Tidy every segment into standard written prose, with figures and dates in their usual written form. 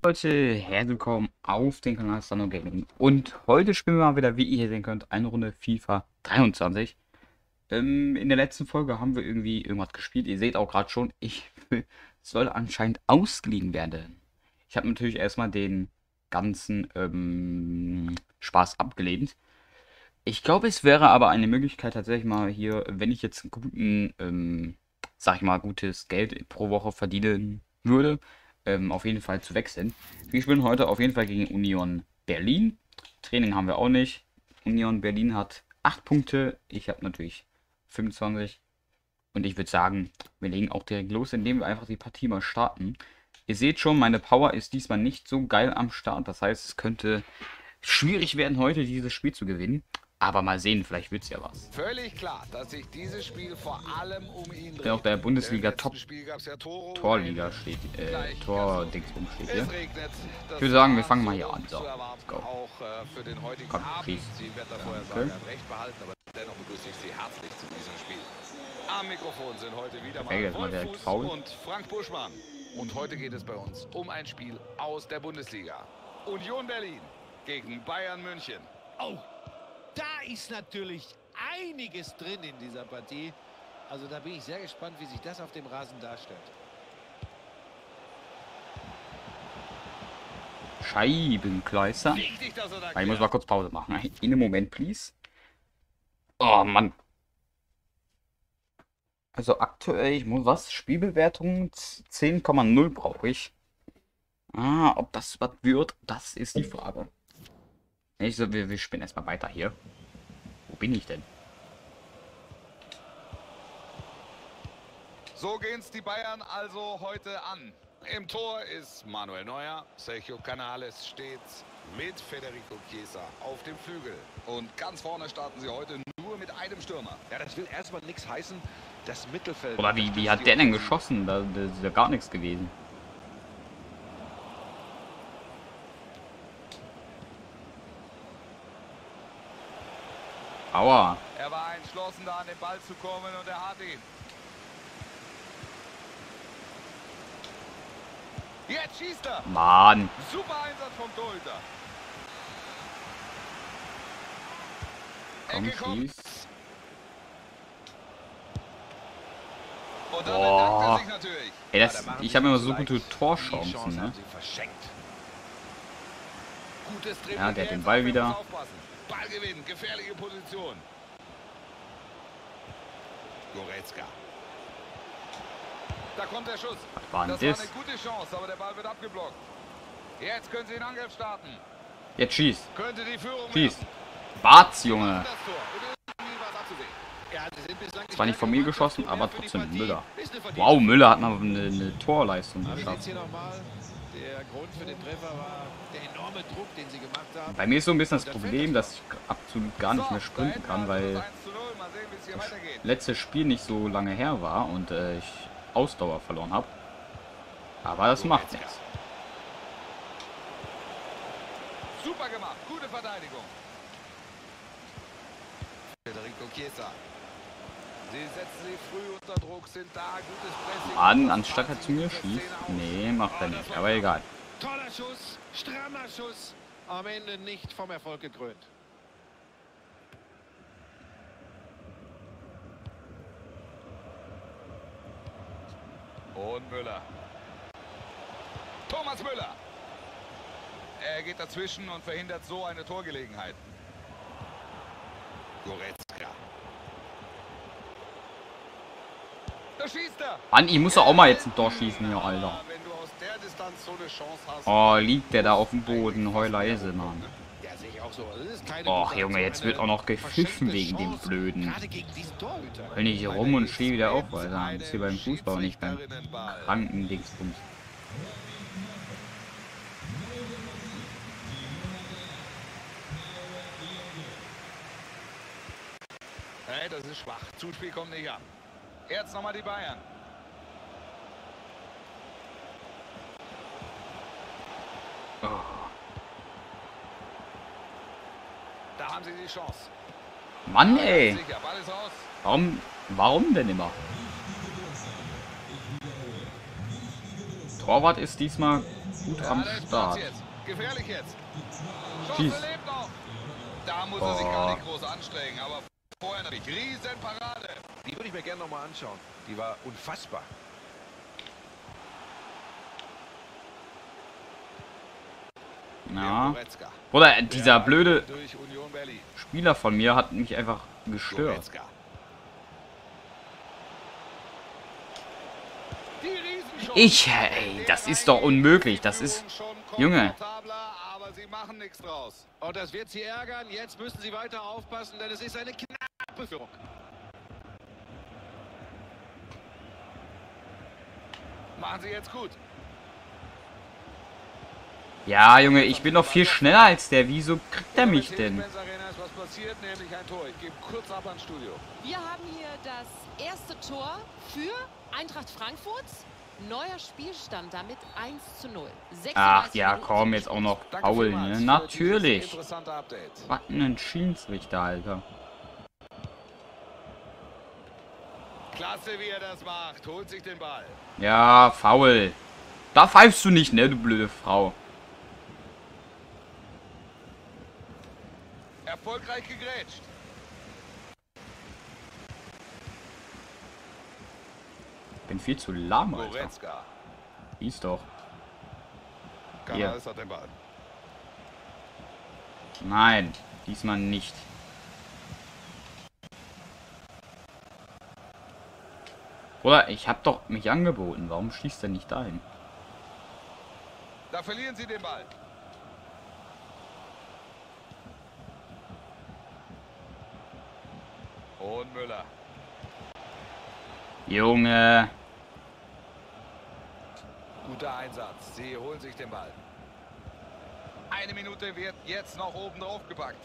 Leute, herzlich willkommen auf den Kanal Sano Gaming. Und heute spielen wir mal wieder, wie ihr hier sehen könnt, eine Runde FIFA 23. In der letzten Folge haben wir irgendwie irgendwas gespielt. Ihr seht auch gerade schon, ich soll anscheinend ausgeliehen werden. Ich habe natürlich erstmal den ganzen Spaß abgelehnt. Ich glaube, es wäre aber eine Möglichkeit tatsächlich mal hier, wenn ich jetzt einen guten, sag ich mal, gutes Geld pro Woche verdienen würde, auf jeden Fall zu wechseln. Wir spielen heute auf jeden Fall gegen Union Berlin. Training haben wir auch nicht. Union Berlin hat 8 Punkte. Ich habe natürlich 25. Und ich würde sagen, wir legen auch direkt los, indem wir einfach die Partie mal starten. Ihr seht schon, meine Power ist diesmal nicht so geil am Start. Das heißt, es könnte schwierig werden, heute dieses Spiel zu gewinnen. Aber mal sehen, vielleicht wird es ja was. Völlig klar, dass sich dieses Spiel vor allem um ihn dreht. Bin auch der Bundesliga Top Ja Torliga steht, Tor-Dingsbum steht hier. Regnet, Ich würde sagen, wir fangen mal hier an. So, let's go. Auch für den heutigen Komm, Abend. schieß. Sie Wettervorhersage hat recht behalten, aber dennoch begrüße ich Sie herzlich zu diesem Spiel. Am Mikrofon sind heute wieder mal jetzt mal direkt Wolf Fuß faul. und Frank Buschmann. Und heute geht es bei uns um ein Spiel aus der Bundesliga. Union Berlin gegen Bayern München. Oh, da ist natürlich einiges drin in dieser Partie. Also da bin ich sehr gespannt, wie sich das auf dem Rasen darstellt. Scheibenkleister. Richtig, dass er da Ich muss klärt. mal kurz Pause machen. In einem Moment, please. Oh, Mann. Also aktuell, ich muss was? Spielbewertung 10,0 brauche ich. Ob das was wird, das ist die Frage. Ich so, wir spielen erstmal weiter hier. Wo bin ich denn? So gehen's die Bayern also heute an. Im Tor ist Manuel Neuer, Sergio Canales steht mit Federico Chiesa auf dem Flügel. Und ganz vorne starten sie heute nur mit einem Stürmer. Ja, das will erstmal nichts heißen. Das Mittelfeld. Oder wie hat der denn geschossen? Das ist ja gar nichts gewesen. Aua. Er war entschlossen, da an den Ball zu kommen und er hat ihn. Jetzt schießt er. Mann. Super Einsatz vom Torhüter. Komm, Ecke kommt. schieß. Und dann bedankt er Boah. sich natürlich. Ey, Ja, das, da machen ich sie habe immer sich so leicht. gute Die Torchancen, Chance ne? haben sie verschenkt. Gutes Dribbling. Ja, der hat den jetzt, Ball aber er wieder. muss aufpassen. Ballgewinn, gefährliche Position. Goretzka. Da kommt der Schuss. war Das denn war das? eine gute Chance, aber der Ball wird abgeblockt. Jetzt können sie in Angriff starten. Jetzt schieß. Könnte die Führung Schieß. werden. Bart's, Junge. Das Tor. Und irgendwie was abzusehen. Ja, sie sind bislang Zwar nicht von mir geschossen, aber für die trotzdem Partie. Müller. Ist eine verdiente Wow, Müller hat noch eine Torleistung Aber wir sehen geschafft. es hier nochmal. Der Grund für den Treffer war der enorme Druck, den sie gemacht haben. Bei mir ist so ein bisschen das Problem, dass ich absolut gar nicht mehr So, sprinten da kann, hinten also weil das 1:0. Mal sehen, wie es hier das weitergeht. letzte Spiel nicht so lange her war und ich Ausdauer verloren habe. Aber das macht nichts. Super gemacht. Gute Verteidigung. Federico Chiesa. Sie setzen sie früh unter Druck, sind da. Gutes Pressing. Mann, anstatt er zu mir schießt. Nee, macht er nicht. Aber egal. Toller Schuss, strammer Schuss. Am Ende nicht vom Erfolg gekrönt. Und Müller. Thomas Müller. Er geht dazwischen und verhindert so eine Torgelegenheit. Goretzka. Da schießt er. Mann, ich muss doch auch mal jetzt ein Tor schießen hier, Alter. Wenn du aus der Distanz so eine Chance hast. Oh, liegt der da auf dem Boden. Heul leise, Mann. Ja, sehe ich auch so. Das ist keine Och, gute Junge, Aktion, jetzt eine wird auch noch gepfiffen verschenkte wegen dem Chance, Blöden. Gerade gegen diesen Torhüter. Heul nicht hier rum und steh wieder auf, Alter. Das ist hier beim Fußball und nicht beim Schiedsrichterinnenball. kranken Dingsbums. Hey, das ist schwach. Zuspiel kommt nicht an. Jetzt nochmal die Bayern. Oh. Da haben sie die Chance. Mann, ey. Sicher, Ball ist raus. Warum denn immer? Torwart ist diesmal gut Ja, am da ist Platz Start. jetzt. Gefährlich jetzt. Chance Schieß. lebt noch. Da muss er sich gar nicht groß anstrengen, aber vorher natürlich Riesenparade. Die würde ich mir gerne nochmal anschauen. Die war unfassbar. Ja. Goretzka. Oder dieser blöde Durch Union Berlin. Spieler von mir hat mich einfach gestört. Goretzka. Die Riesenchance. Ey, das ist doch unmöglich. Das ist... Junge. Aber sie machen nichts draus. Und das wird sie ärgern. Jetzt müssen sie weiter aufpassen, denn es ist eine knappe Führung. Machen sie jetzt gut. Ja, Junge, ich bin doch viel schneller als der. Wieso kriegt er mich denn? Mercedes-Benz Arena ist was passiert, nämlich ein Tor. Ich gebe kurz ab ans Studio. Wir haben hier das erste Tor für Eintracht Frankfurt. Neuer Spielstand damit 1:0. Ach ja, komm, jetzt auch noch Danke Paul, vielmals ne? für dieses Natürlich. interessante Update. Was ein Schiedsrichter, Alter. Klasse, wie er das macht. Holt sich den Ball. Ja, faul. Da pfeifst du nicht, ne, du blöde Frau. Erfolgreich gegrätscht. Bin viel zu lahm, Alter. Goretzka. Hieß doch. Hier. Kanales hat den Ball. Nein, diesmal nicht. Oder ich hab doch mich angeboten. Warum schießt er nicht dahin? Da verlieren sie den Ball. Und Müller. Junge. Guter Einsatz. Sie holen sich den Ball. Eine Minute wird jetzt noch oben drauf gepackt.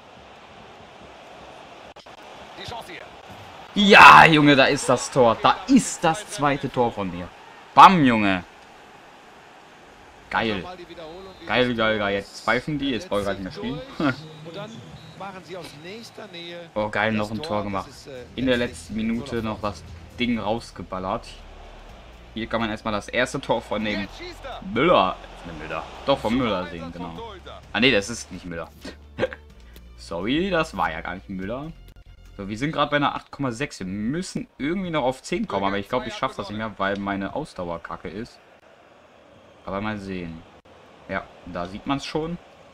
Die Chance hier. Ja, Junge, da ist das Tor. Da ist das zweite Tor von mir. Bam, Junge. Geil. Nochmal die Wiederholung dieses Geil, geil, geil. Tores. Jetzt pfeifen die. Jetzt brauche ich gar nicht mehr spielen. Und dann machen sie aus nächster Nähe. Oh, geil, noch das ein Tor das gemacht. ist, In der letztlich letzten Minute nur noch das Ding rausgeballert. Hier kann man erstmal das erste Tor von dem Jetzt schießt er. Müller. Müller. Doch, von Müller Super sehen, Einsatz vom genau. Torhüter. Ah, nee, das ist nicht Müller. Sorry, das war ja gar nicht Müller. So, wir sind gerade bei einer 8,6. Wir müssen irgendwie noch auf 10 kommen, aber ich glaube, ich schaffe das nicht mehr, weil meine Ausdauer kacke ist. Aber mal sehen. Ja, da sieht man es schon.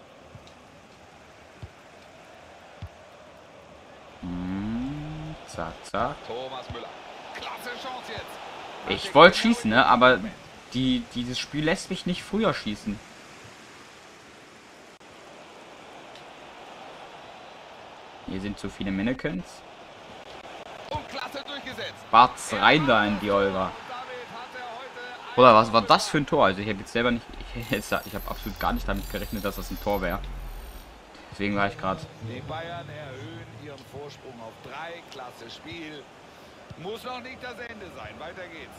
Zack, zack. Thomas Müller. Klasse Chance jetzt. Ich wollte schießen, ne? Aber dieses Spiel lässt mich nicht früher schießen. Hier sind zu viele Mannequins. Und klasse durchgesetzt. Batz rein da in die Olga. Und damit hat er heute Oder was war das für ein Tor? Also ich habe jetzt selber nicht... Ich habe absolut gar nicht damit gerechnet, dass das ein Tor wäre. Deswegen war ich gerade... Die Bayern erhöhen ihren Vorsprung auf 3. Klasse Spiel. Muss noch nicht das Ende sein. Weiter geht's.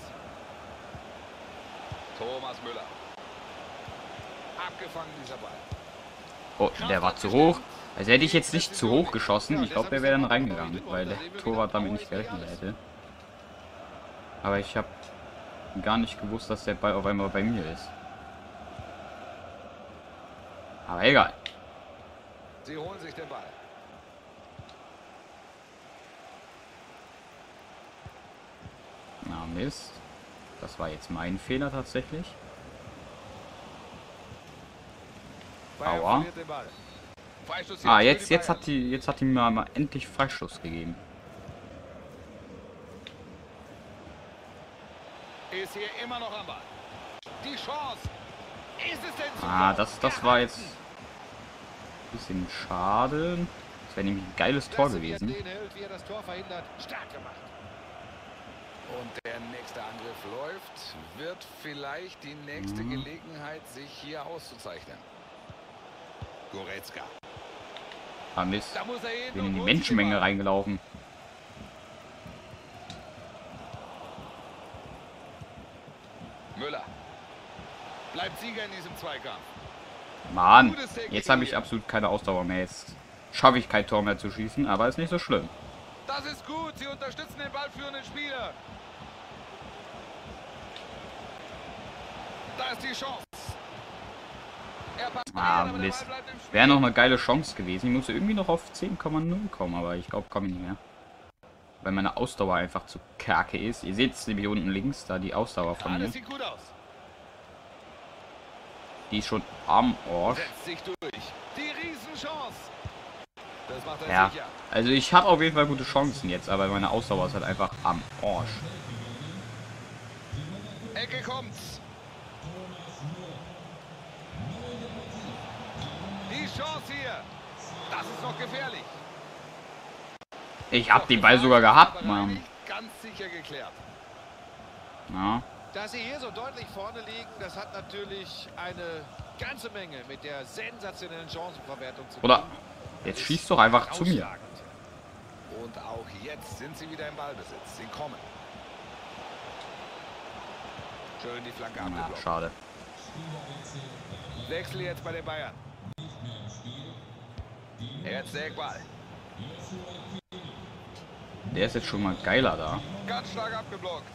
Thomas Müller. Abgefangen dieser Ball. Oh, der war zu hoch. Also hätte ich jetzt nicht zu hoch geschossen. Ich glaube, der wäre dann reingegangen, weil der Torwart damit nicht gerechnet hätte. Aber ich habe gar nicht gewusst, dass der Ball auf einmal bei mir ist. Aber egal. Sie holen sich den Ball. Na Mist. Das war jetzt mein Fehler tatsächlich. Bayern Aua. verliert den Ball. Freistoß Ah, für jetzt die hat die mir mal endlich Freistoß gegeben. Bayern. Ist hier immer noch am Ball. Die Chance. Ist es denn zu Ah, Tor? das war jetzt ein bisschen schade. Das wäre nämlich ein geiles Tor Klasse, wie er gewesen. den hält, wie er das Tor verhindert. Stark gemacht. Und der nächste Angriff läuft. Wird vielleicht die nächste Gelegenheit, sich hier auszuzeichnen. Goretzka. Ah, Mist. Da muss er hin Bin in und die holt sich den Menschenmenge Ball. reingelaufen. Müller. Bleibt Sieger in diesem Zweikampf. Mann, jetzt habe ich absolut keine Ausdauer mehr. Jetzt schaffe ich kein Tor mehr zu schießen, aber ist nicht so schlimm. Das ist gut. Sie unterstützen den ballführenden Spieler. Da ist die Chance. Er pariert, Ah, aber der Mist. Ball bleibt im Spiel. Wäre noch eine geile Chance gewesen. Ich muss irgendwie noch auf 10,0 kommen, aber ich glaube, komme ich nicht mehr. Weil meine Ausdauer einfach zu kacke ist. Ihr seht es nämlich unten links, da die Ausdauer von Ja, mir. das sieht gut aus. Die ist schon am Arsch. Setzt sich durch. Die Riesenchance. Das macht er Ja, sicher. also ich habe auf jeden Fall gute Chancen jetzt, aber meine Ausdauer ist halt einfach am Arsch. Ecke kommt's. Die Chance hier. Das ist noch gefährlich. Ich habe den Ball sogar gehabt, Aber Mann. nicht ganz sicher geklärt. Ja, Dass sie hier so deutlich vorne liegen, das hat natürlich eine ganze Menge mit der sensationellen Chancenverwertung zu tun. oder? Jetzt schießt doch einfach zu mir. Ausschlagend. Und auch jetzt sind sie wieder im Ballbesitz. Sie kommen. Schön die Flanke Ja, abgeblockt. schade. Wechsel jetzt bei den Bayern. Jetzt der Eckball. Der ist jetzt schon mal geiler da. Ganz stark abgeblockt.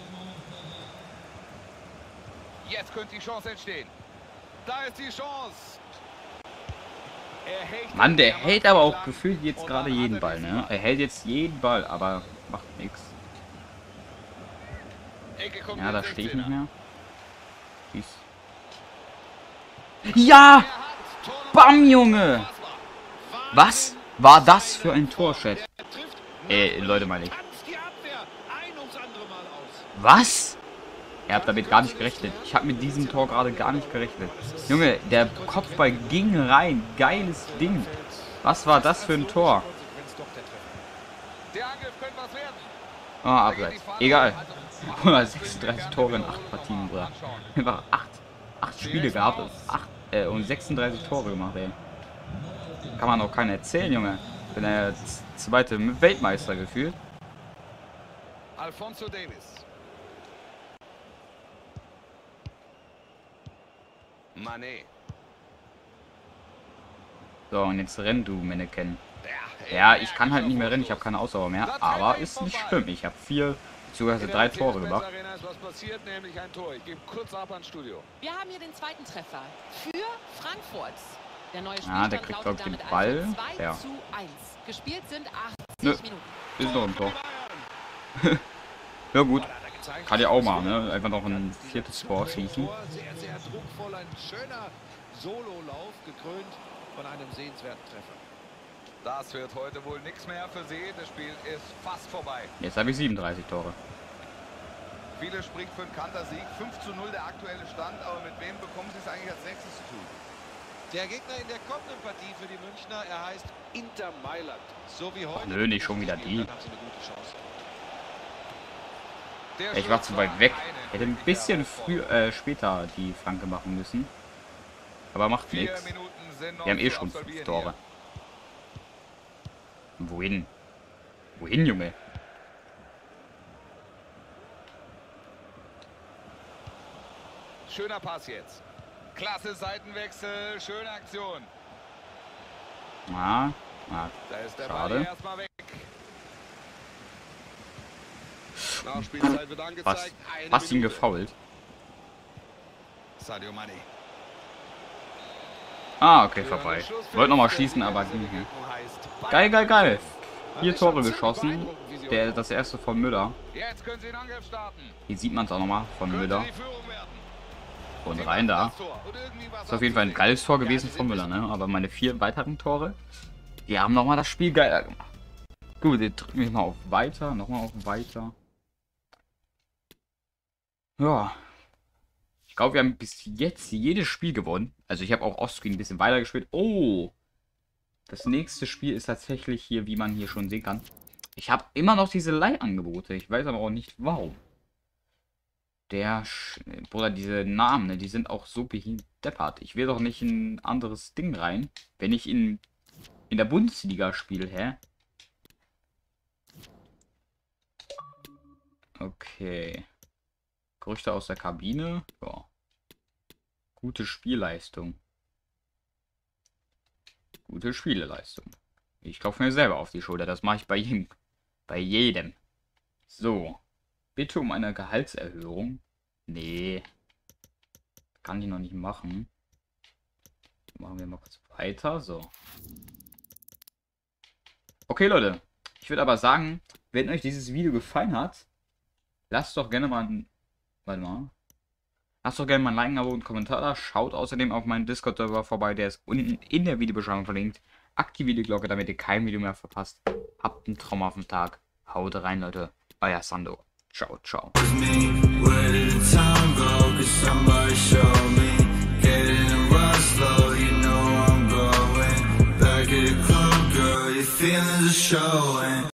Jetzt könnte die Chance entstehen. Da ist die Chance. Er hält Mann, der er macht hält aber auch lang gefühlt jetzt und gerade dann hat jeden er Ball, diesen ne? Er hält jetzt jeden Ball, aber macht nichts. Ecke kommt Ja, in da den stehe ich 16er. nicht mehr. Schieß. Ja! Er hat Tor Nummer Bam, eins. Junge! Unfassbar. Was war das für ein Torschett? Er trifft Leute, meine ich. tanzt die Abwehr ein ums andere Mal aus. Was? Ihr habt damit gar nicht gerechnet. Ich habe mit diesem Tor gerade gar nicht gerechnet. Junge, der Kopfball ging rein. Geiles Ding. Was war das für ein Tor? Konsequenz doch der Treffer. Der Angriff könnte was werden. Ah, abseits. Egal. 136 Tore in 8 Partien, Bruder. Einfach 8 Spiele gehabt und 36 Tore gemacht, ey. Kann man auch keiner erzählen, Junge. Bin der zweite Weltmeister gefühlt. Alphonso Davis. Mané. So, und jetzt renn du, Mannequin. Ja, Ja, ich kann halt nicht mehr rennen, ich habe keine Ausdauer mehr. Aber ist nicht schlimm. Ich habe 4 bzw. 3 Tore gemacht. Arena ist was passiert, nämlich ein Tor. Ich gebe kurz ab ans Studio. Wir haben hier den zweiten Treffer für Frankfurt. Der neue Ah, Spielstand der kriegt, lautet glaub ich, den damit Ball. also 2 Ja. zu 1. Gespielt sind 80 Nö. Minuten. Ist doch ein Tor. Bayern. Ja gut. Hat er gezeigt. Kann ja auch mal, ne? Einfach noch ein 4. Tor schießen. Tor, sehr, sehr druckvoll, ein schöner Sololauf, gekrönt von einem sehenswerten Treffer. Das wird heute wohl nichts mehr für sie. Das Spiel ist fast vorbei. Jetzt habe ich 37 Tore. Viele spricht für einen Kantersieg. 5:0 der aktuelle Stand. Aber mit wem bekommen sie es eigentlich als nächstes zu tun? Der Gegner in der kommenden Partie für die Münchner, er heißt Inter Mailand. So wie heute. nö, nicht schon wieder die. Dann haben sie eine gute Chance. Der Ich war Schluss zu weit weg. Hätte ein eine bisschen Herausforderung. später die Flanke machen müssen. Aber macht 4 nichts. Minuten sind noch Wir haben eh zu schon 5 absolvieren Tore. Wohin? Wohin, Junge? hier. Schöner Pass jetzt. Klasse Seitenwechsel. Schöne Aktion. Ah, Da ist der Schade. Ball erstmal weg. Nachspielzeit wird angezeigt. Eine fast ihn Minute. gefoult. Sadio Mané. Ah, okay, vorbei. Wollte nochmal schießen, aber ging nicht mehr. Geil, geil, geil. 4 Tore geschossen. Das erste von Müller. Jetzt können sie den Angriff starten. Hier sieht man es auch nochmal von Könnte Müller. die Führung werden. Und Sie rein machen da. das Tor. Und irgendwie was Ist auf jeden Fall ein abzusehen. geiles Tor gewesen Ja, sie von sind Müller, ne? Aber meine 4 weiteren Tore, die haben nochmal das Spiel geiler gemacht. Gut, jetzt drücken wir mal auf Weiter, nochmal auf Weiter. Ja. Ich glaube, wir haben bis jetzt jedes Spiel gewonnen. Also ich habe auch Offscreen ein bisschen weiter gespielt. Oh! Das nächste Spiel ist tatsächlich hier, wie man hier schon sehen kann. Ich habe immer noch diese Leihangebote. Ich weiß aber auch nicht, warum. Bruder, diese Namen, ne, die sind auch so bedeppert. Ich will doch nicht in ein anderes Ding rein, wenn ich in der Bundesliga spiele, hä? Okay. Gerüchte aus der Kabine. Ja. Gute Spielleistung. Gute Spieleleistung. Ich klopfe mir selber auf die Schulter. Das mache ich bei jedem. Bei jedem. So. Bitte um eine Gehaltserhöhung. Nee. Kann ich noch nicht machen. Machen wir mal kurz weiter. So. Okay, Leute. Ich würde aber sagen, wenn euch dieses Video gefallen hat, lasst doch gerne mal ein... Warte mal. Lasst doch gerne mal ein Like, ein Abo und einen Kommentar da. Schaut außerdem auf meinen Discord-Server vorbei. Der ist unten in der Videobeschreibung verlinkt. Aktiviert die Glocke, damit ihr kein Video mehr verpasst. Habt einen traumhaften Tag. Haut rein, Leute. Euer Sando. Ciao, ciao. Feelings are showing.